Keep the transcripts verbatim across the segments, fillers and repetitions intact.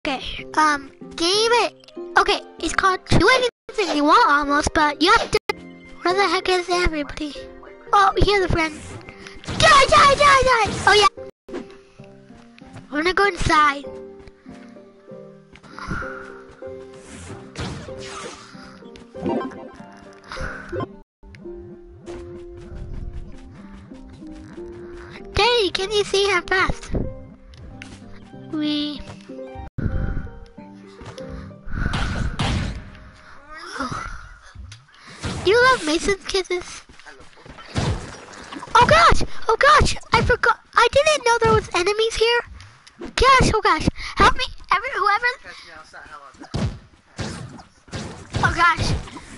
Okay, um, game it. Okay, it's called do anything you want almost, but you have to. Where the heck is everybody? Oh, here's the friend. Die, die, die, die! Oh yeah. We're gonna go inside. Daddy, can you see how fast? We. Oh. You love Mason's Kisses? Oh gosh! Oh gosh! I forgot. I didn't know there was enemies here. Gosh! Oh gosh! Help me! Every whoever. Oh gosh!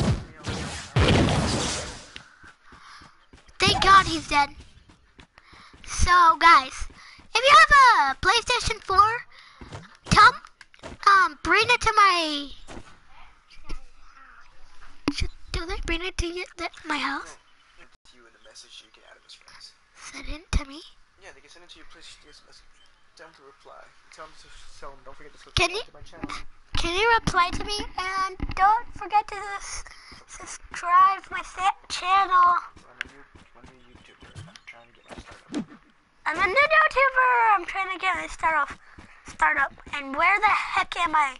Thank God he's dead. So guys, if you have a PlayStation four, come, um, bring it to my. Do they bring it to you, the, my house? To you in a message you get out of his friends. Send it to me. Yeah, they can send it to you. Please just message. Tell them to reply. Tell them to tell them. Don't forget to subscribe Can you? to my channel. Can you reply to me and don't forget to subscribe my channel. I'm a new, I'm a new YouTuber. I'm trying to get my startup. I'm a new YouTuber. I'm trying to get my start off, startup. And where the heck am I?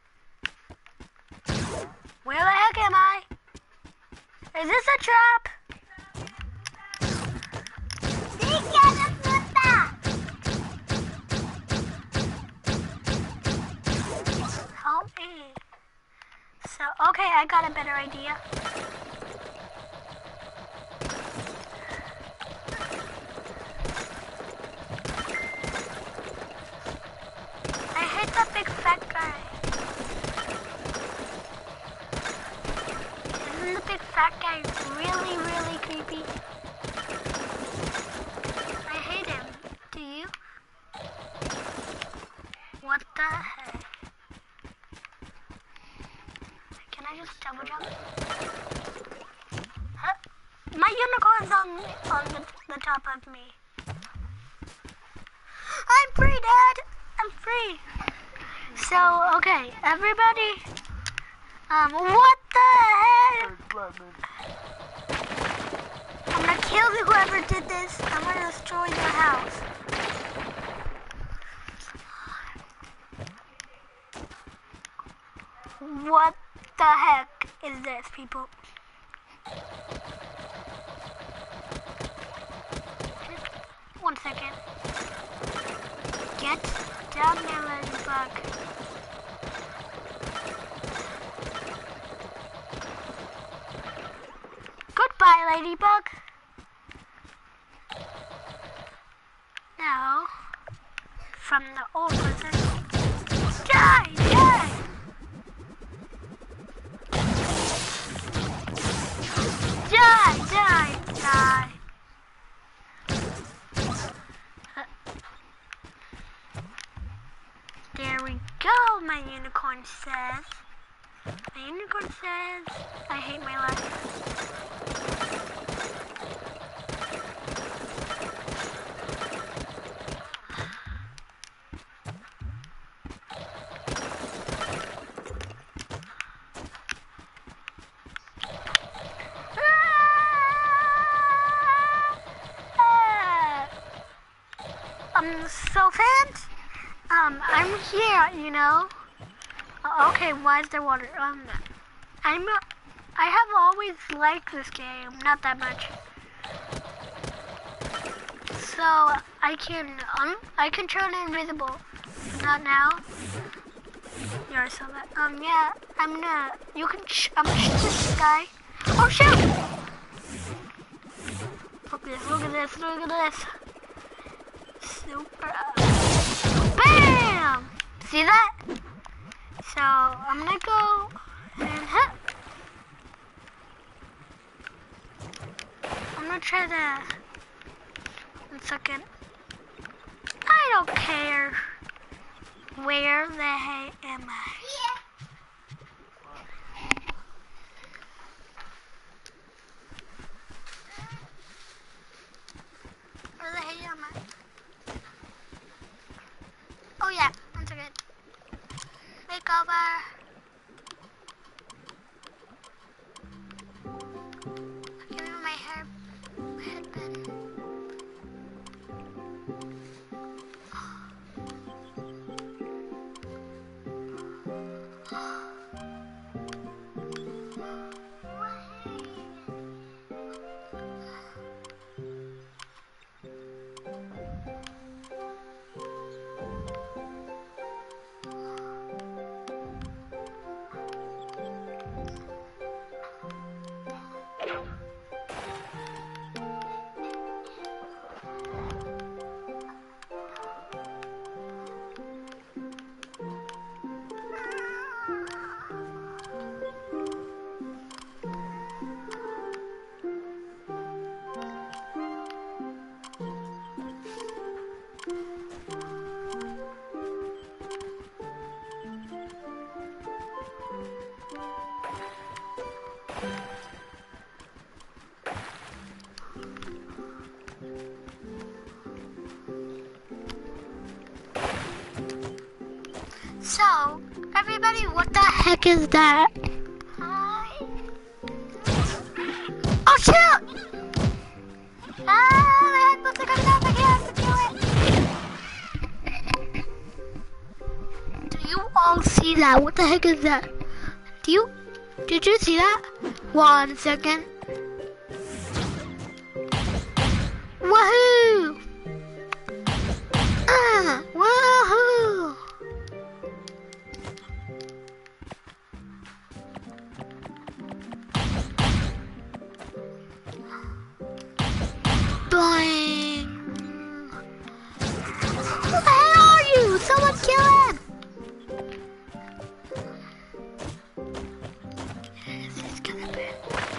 Where the heck am I? Is this a trap? Help me. So, okay, I got a better idea. I hate that big fat guy. Isn't the big fat guy really, really creepy? I hate him. Do you? What the heck? Can I just double jump? Huh? My unicorn's on, on the, the top of me. I'm free, Dad! I'm free! So, okay, everybody. Um, what the heck? I'm gonna kill whoever did this. I'm gonna destroy your house. What the heck is this, people? One second. Get down there, Ladybug. Goodbye, Ladybug. Now, from the old prison, die, die! Die, die, die. There we go, my unicorn says. My unicorn says, I hate my life. Um, so fans, um, I'm here, you know. Uh, okay, why is there water? Um, I'm, uh, I have always liked this game, not that much. So I can, um, I can turn invisible. Not now. You already saw that. Um, yeah, I'm gonna. You can. Sh I'm gonna shoot this guy. Oh shoot! Look at this! Look at this! Look at this! Super. Bam! See that? So I'm gonna go and hit. I'm gonna try to. One second. I don't care. Where the heck am I? Yeah. Where the heck am I? Oh yeah, one second. over. Give me my hair headband. So, everybody, what the heck is that? Hi. Oh, shoot! Ah, my headphones are coming off. I can't do it. Do you all see that? What the heck is that? Do you? Did you see that? One second. Woohoo! Ah, woohoo! Boing! Who the hell are you? Someone kill him! This is gonna be...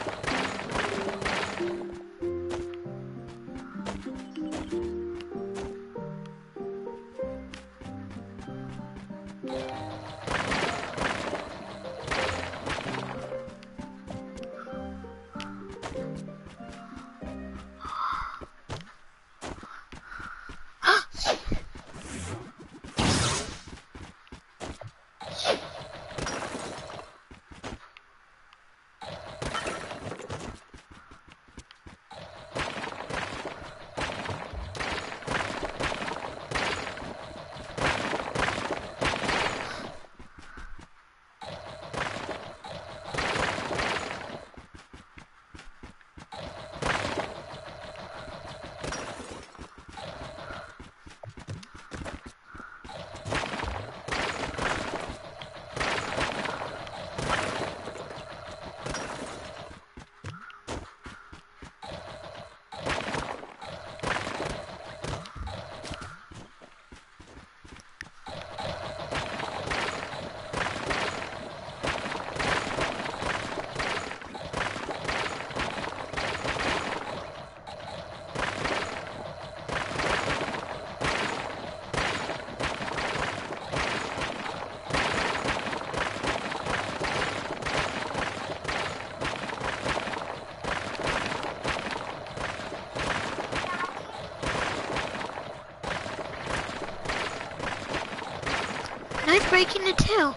Nice breaking it too.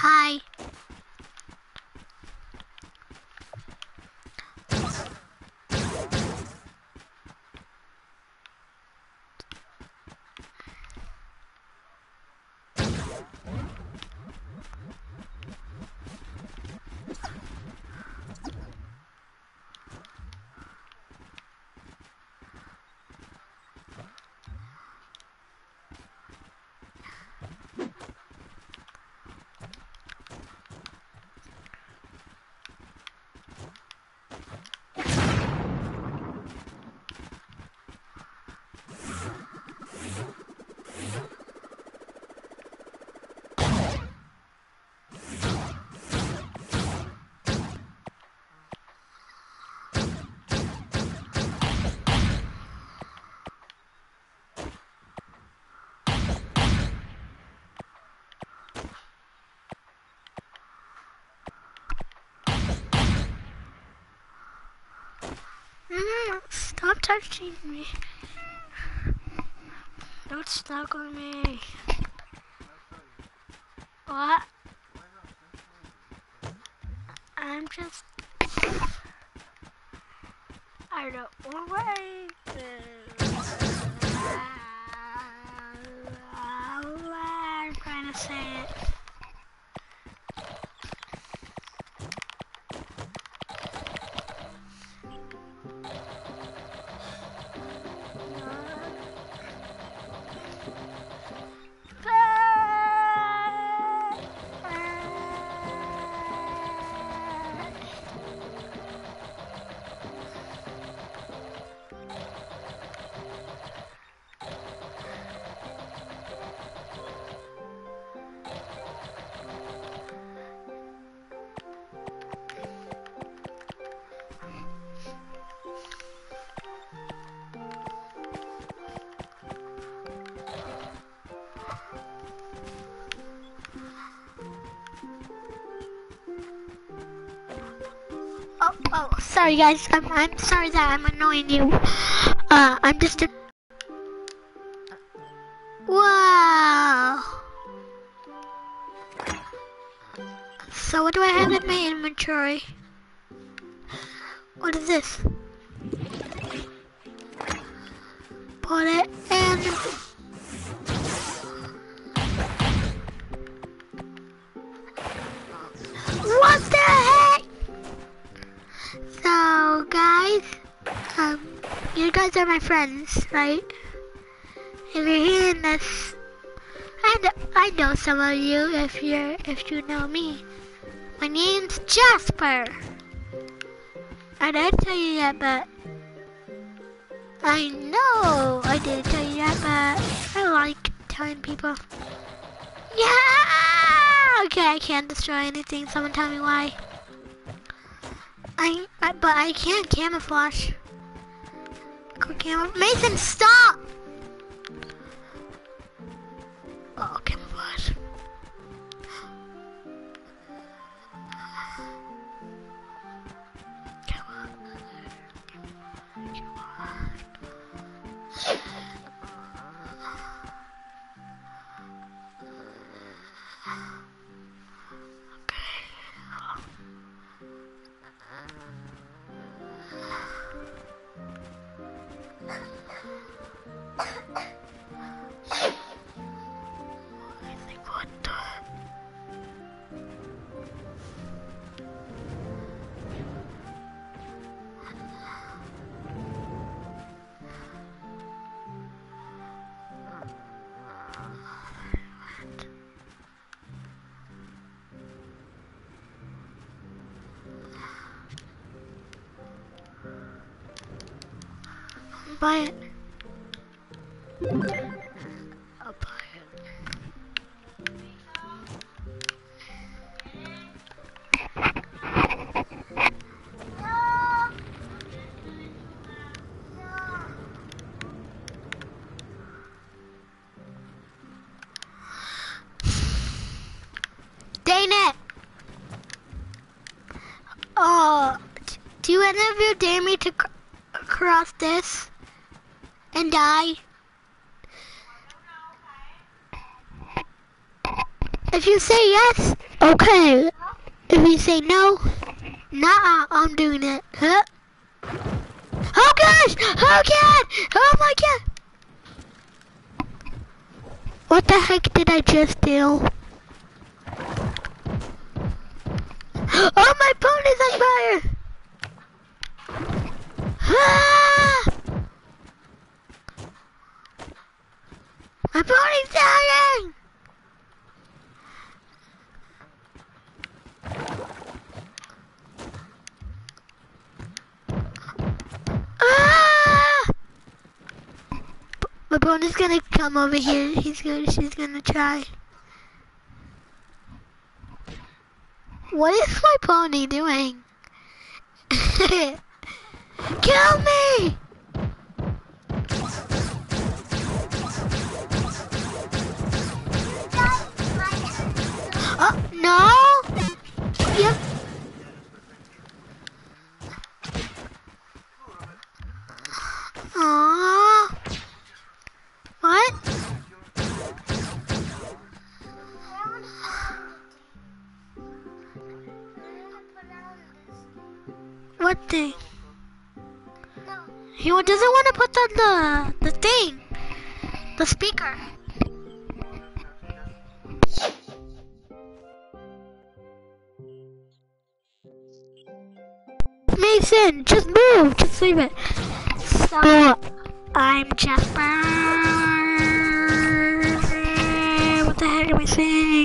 Hi. Mm, stop touching me. Don't stuck on me. What? I'm just... I don't know what I I'm trying to say it. Oh, oh, sorry guys. I'm, I'm sorry that I'm annoying you. Uh, I'm just a... Wow. So what do I have in my inventory? What is this? Put it in. What the heck? So guys, um, you guys are my friends, right? If you're hearing this, I know, I know some of you if you're if you know me. My name's Jasper. I didn't tell you yet, but I know I didn't tell you yet, but I like telling people. Yeah. Okay, I can't destroy anything. Someone tell me why. I, I but I can't camouflage. Go cam Mason, stop! Oh, camouflage. Buy it. I'll buy it. Dang it! Oh, do any of you dare me to cr cross this and die? If you say yes, okay. If you say no, nah, I'm doing it. Huh? Oh gosh! Oh god! Oh my god! What the heck did I just do? Oh, my pony's on fire! Ah! My pony's dying! Ah! My pony's gonna come over here. He's gonna, she's gonna try. What is my pony doing? Kill me! Oh, no! Yep. Aww. What? What thing? He doesn't want to put on the the thing, the speaker. Mason, just move, just leave it. So I'm Jasper. What the heck am I saying?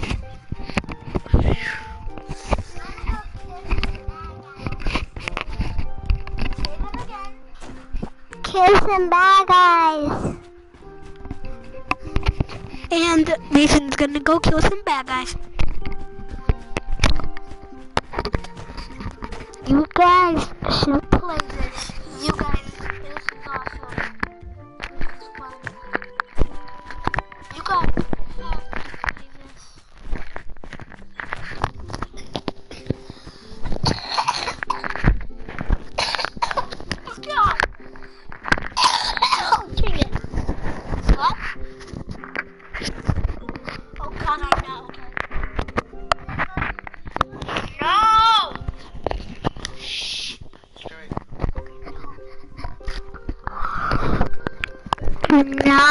Kill some bad guys. And Mason's gonna go kill some bad guys. You guys should play this. You guys, this is awesome. This is fun. You guys have to play this. Oh God! Oh, dang it. What? Oh God, I know. No! No!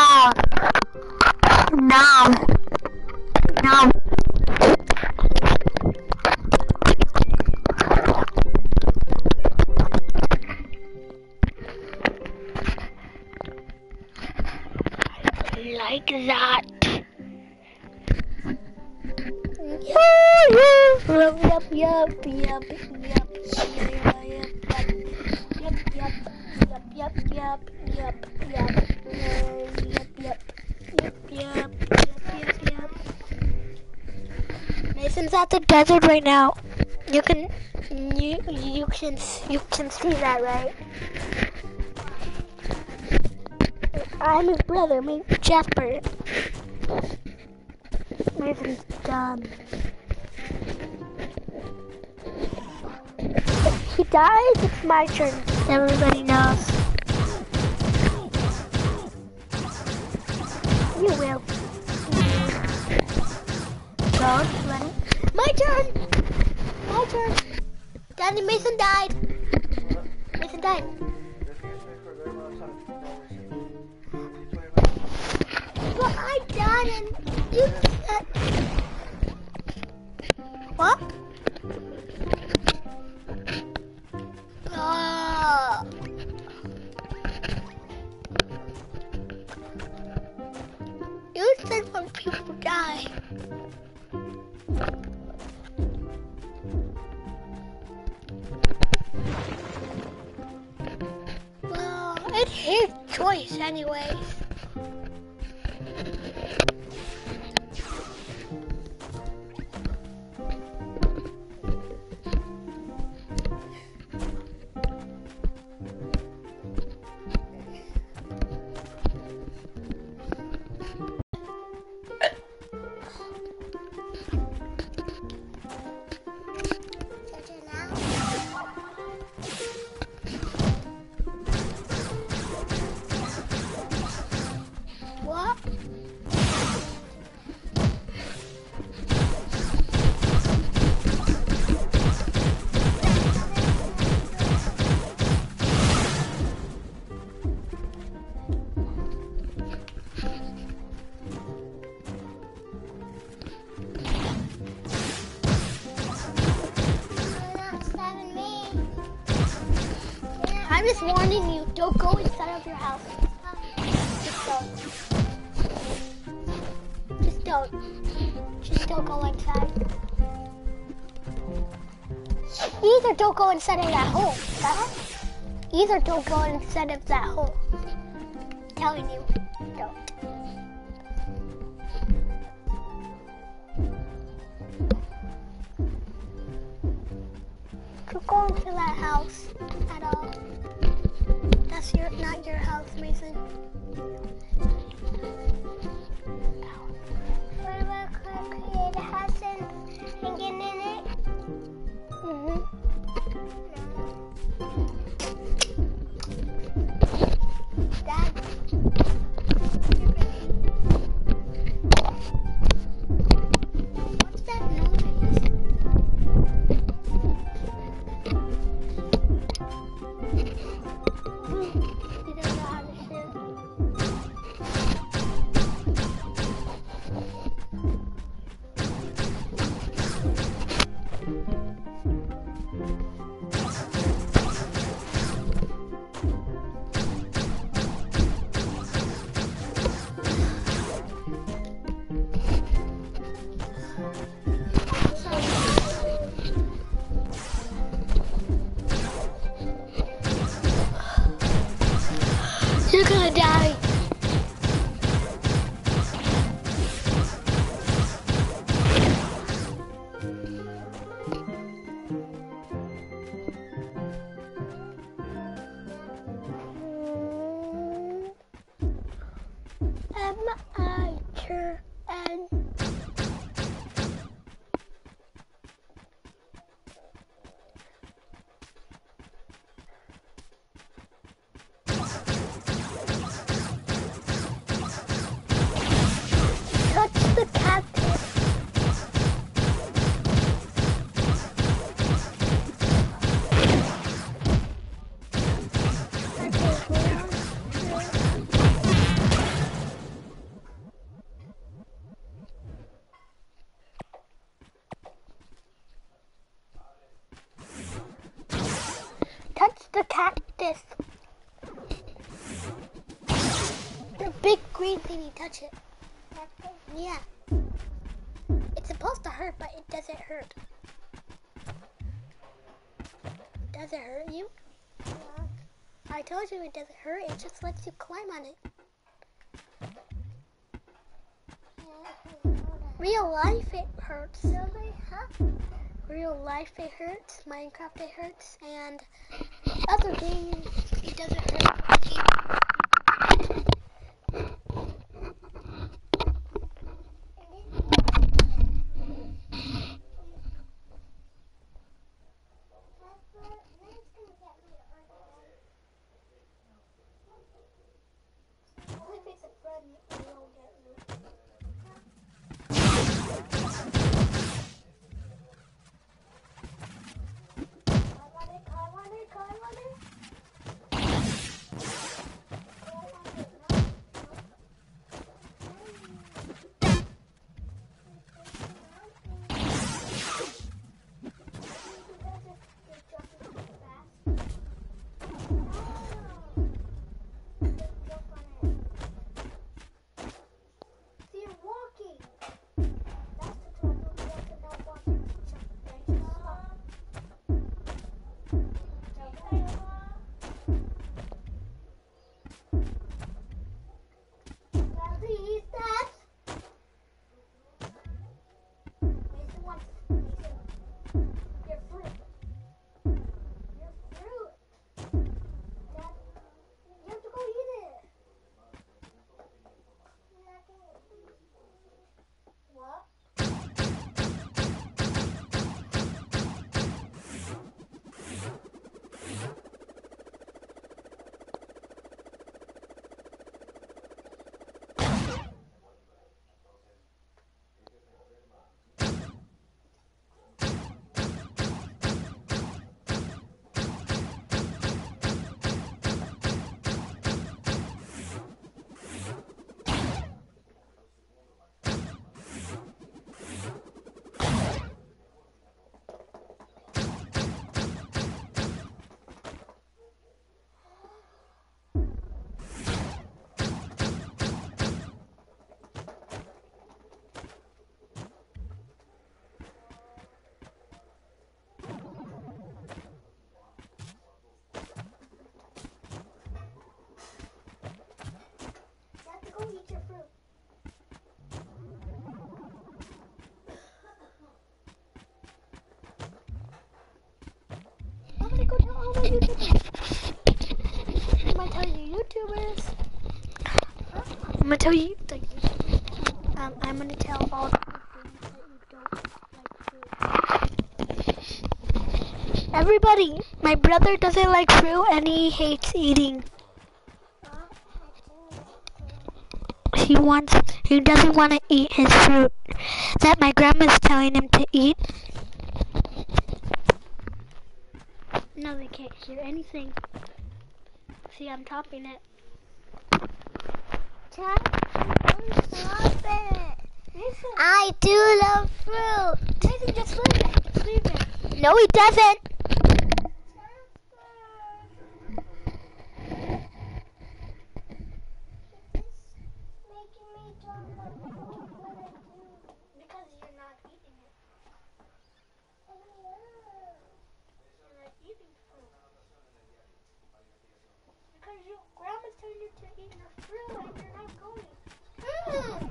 No! No! Like that. Yup, yup, yup, yup, yup, yup, yup, yup, yup, yup, yup, yup, yup, yup, yup, yup, yup, yup. Mason's at the desert right now. You can, you, you can, you can see that, right? I'm his brother, me, Jasper. Mason's done. If he dies, it's my turn. Everybody knows. You will. Don't let it. My turn! My turn! Daddy, Mason died. Mason died. But I died and you said... What? Oh. You said when people die. Well, it's his choice anyways. just warning you, don't go inside of your house. Just don't. Just don't. Just don't go inside. Either don't go inside of that hole. That, either don't go inside of that hole. I'm telling you, don't. Don't go into that house at all. That's your, not your house, Mason. What about create a house and, and get in it? Mm-hmm. Dad. What's that noise? You don't know how to shoot. You're gonna die. M I T N Touch the cactus. Touch the cactus. The big green thingy, touch it. Yeah. It's supposed to hurt, but it doesn't hurt. Does it hurt you? Yeah. I told you it doesn't hurt, it just lets you climb on it. Yeah, real life it hurts. Really? Huh? Real life it hurts, Minecraft it hurts, and other games it doesn't hurt. See, you're walking. That's the YouTubers. I'm gonna tell you YouTubers. I'm gonna tell you the YouTubers. Um, I'm gonna tell all the things that you don't like fruit. Everybody, my brother doesn't like fruit and he hates eating. He wants, he doesn't want to eat his fruit that my grandma's telling him to eat. No, they can't hear anything. See, I'm topping it. Stop it. I do love fruit. Nathan, just leave it. Just leave it. No, he doesn't. Because you're not eating it. You're not eating fruit. Because your grandma's telling you to eat your fruit and you're not going. Mm.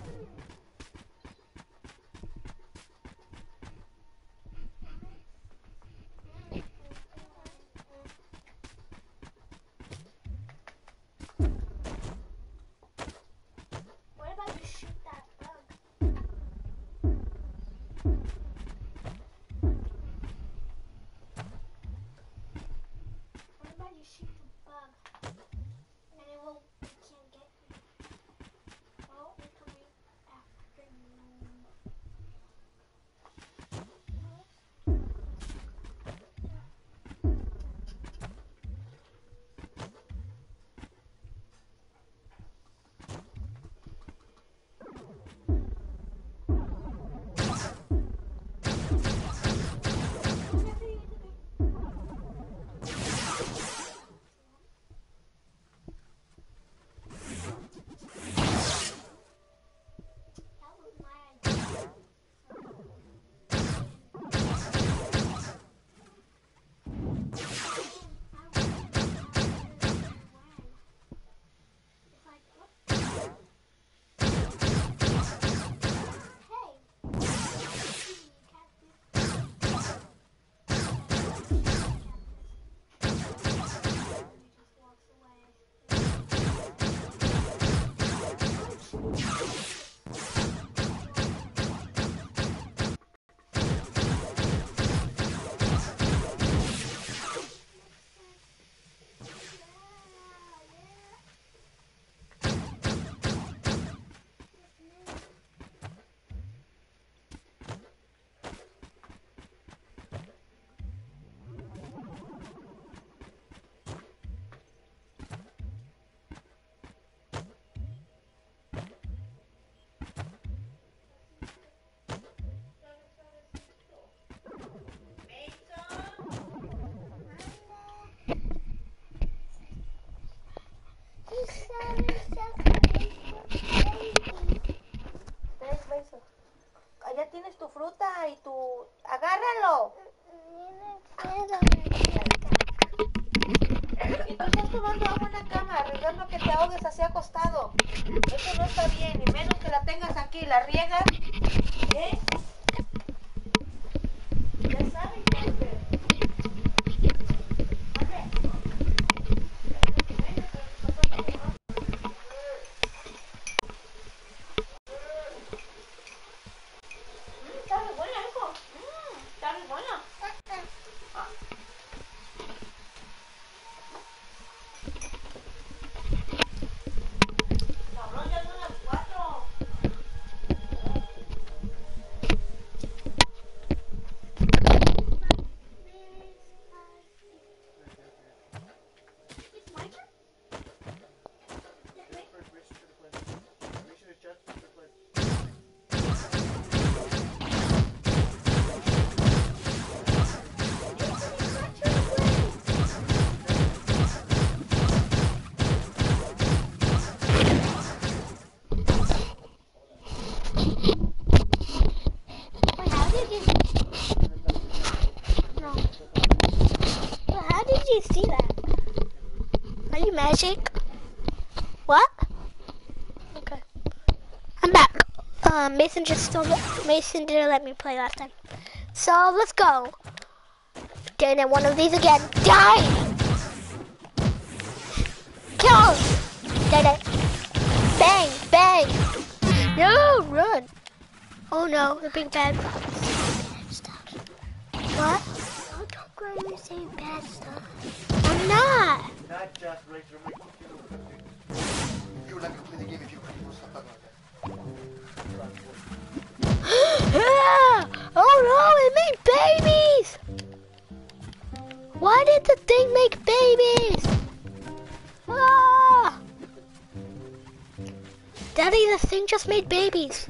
What about you shoot that bug? What about you shoot the bug? And it won't, it can't get you. Well, it's coming after you. Allá tienes tu fruta y tu... ¡Agárralo! Y tú estás tomando agua en la cama, arriesgando que te ahogues así acostado. Eso no está bien, y menos que la tengas aquí, la riegas, ¿eh? Ya saben qué hacer. Está muy buena eso. Mm, está muy buena. Ah. Cabrón, ya son las cuatro. Wait, how did you... No. Well, how did you see that? Are you magic? What? Okay. I'm back. Uh, Mason just still... Mason didn't let me play last time. So, let's go. Dang it, one of these again. Die! Kill! Dang it. Bang, bang. No, run. Oh no, they're being bad. What? Oh, don't go and say bad stuff. I'm not. Not just regular make you like to play the game if you play stuff like that. Oh no, it made babies! Why did the thing make babies? Ah! Daddy, the thing just made babies.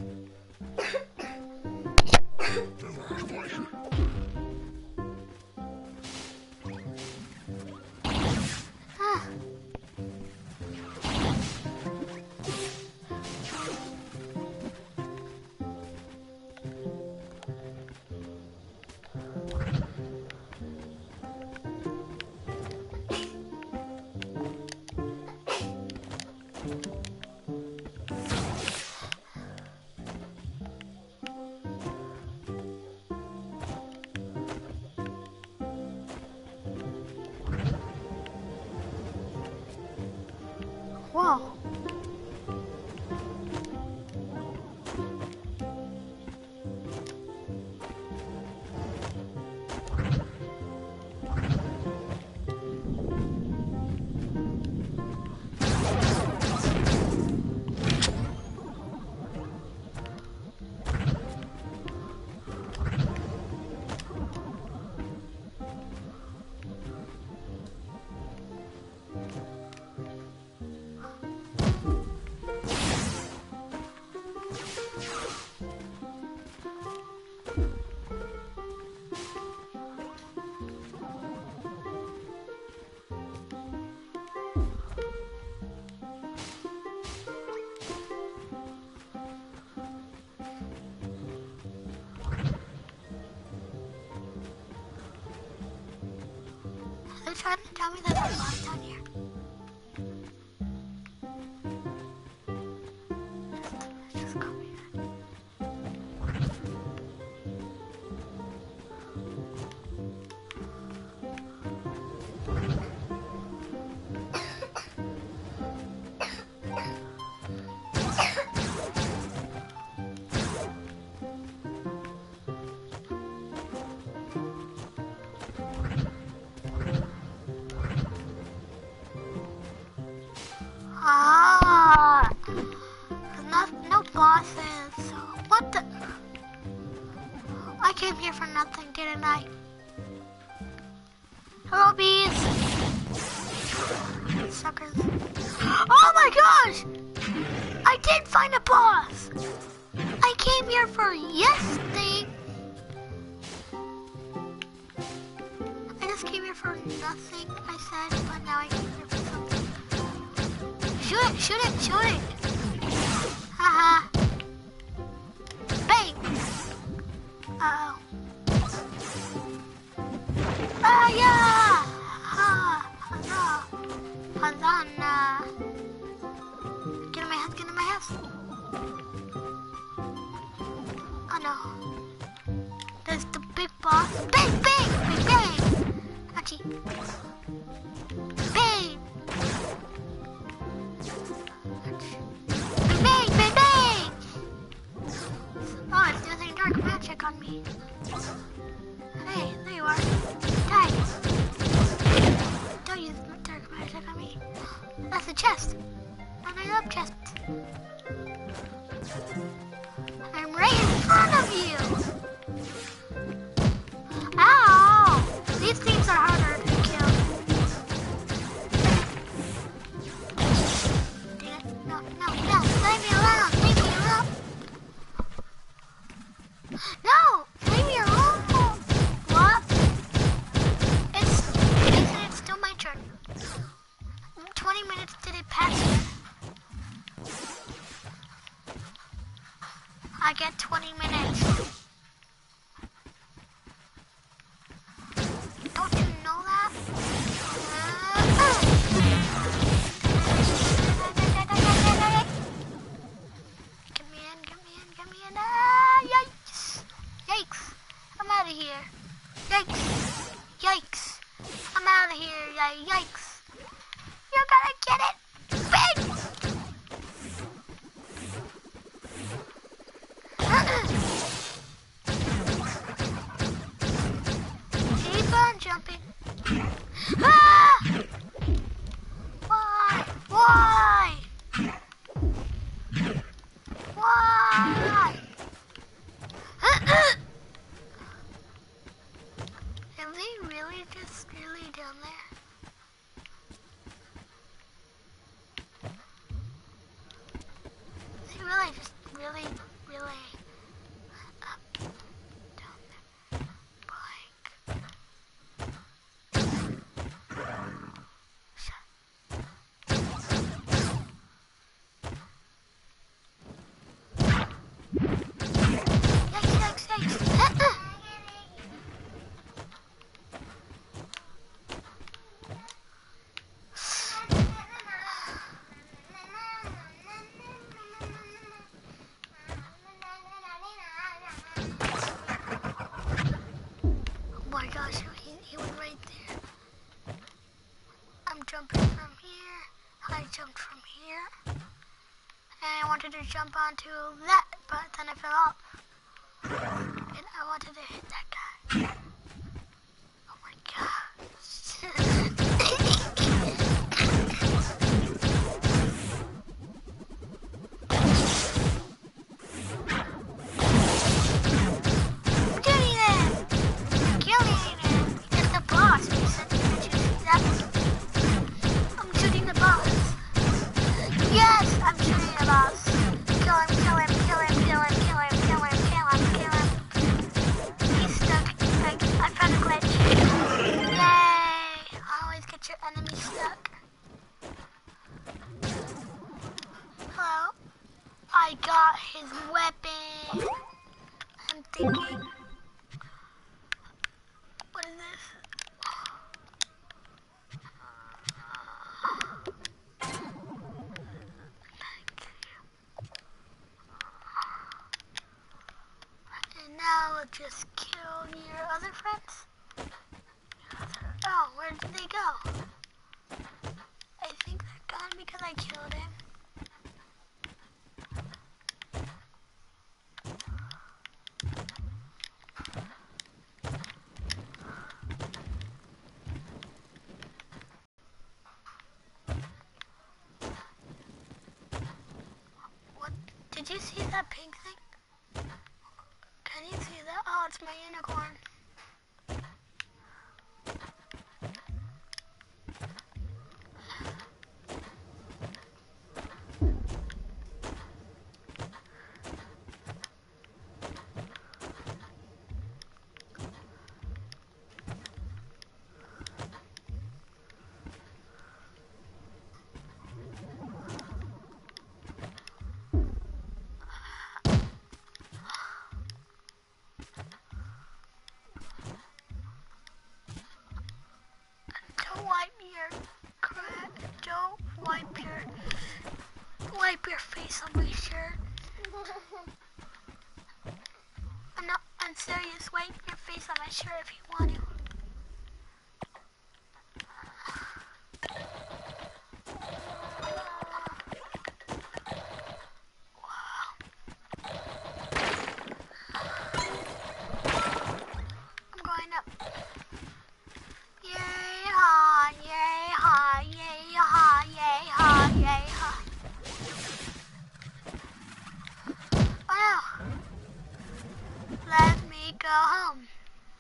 Ah. Wow. They're trying to tell me that there's lost down here. Just come here. Ah, not, no bosses. So what the? I came here for nothing, didn't I? Hello, bees. Suckers. Oh my gosh! I did find a boss. I came here for yes thing. I just came here for nothing, I said, but now I came here for something. Shoot it, shoot it, shoot it! Haha. Bang! Uh-oh. Ah, yeah! Ha! Huzzah! Huzzah! Get in my house, get in my house! Oh no. There's the big boss. Bang, bang! Bang, bang! Actually. Bang! Bang, bang, bang! Oh, it's using dark magic on me. Hey, there you are. Die. Don't use dark magic on me. That's a chest. And I love chests. I'm right in front of you. Ow! These things are harder to kill. No, no, no, leave me alone, leave me alone. No, leave me alone. What? It's, it's, it's still my turn. twenty minutes did it pass yet? I get twenty minutes. Don't you know that? Uh, Get me in, get me in, get me in. Ah, yikes. Yikes. I'm out of here. Yikes. Yikes. I jumped from here. And I wanted to jump onto that, but then I fell off. And I wanted to hit that guy. Oh my god. I got his weapon. I'm thinking, what is this? And now we'll just kill your other friends. Oh, where did they go? I think they're gone because I killed him. Did you see that pink thing? Can you see that? Oh, it's my unicorn. Don't wipe your wipe your face on my shirt. I'm not. I'm serious. Wipe your face on my shirt if you want to. I'm going up. Yay ha! Yay ha! Yay ha! Yay ha! Yay ha! Wow! Let me go home.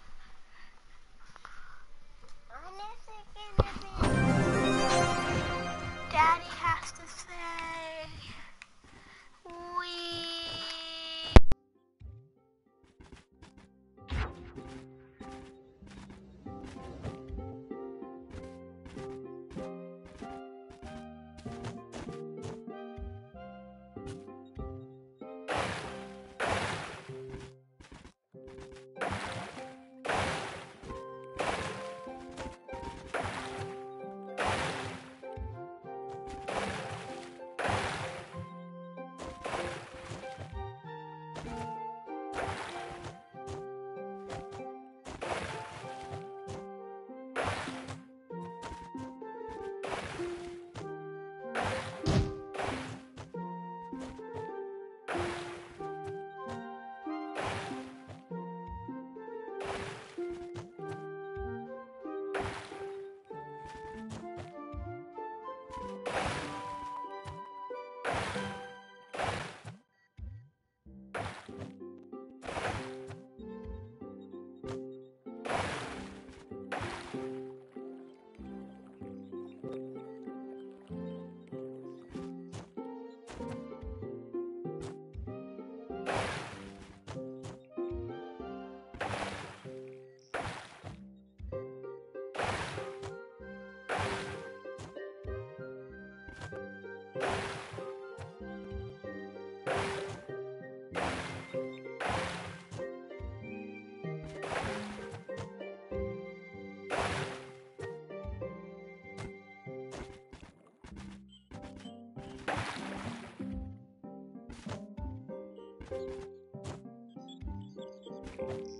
Daddy has to say, we. Thank you.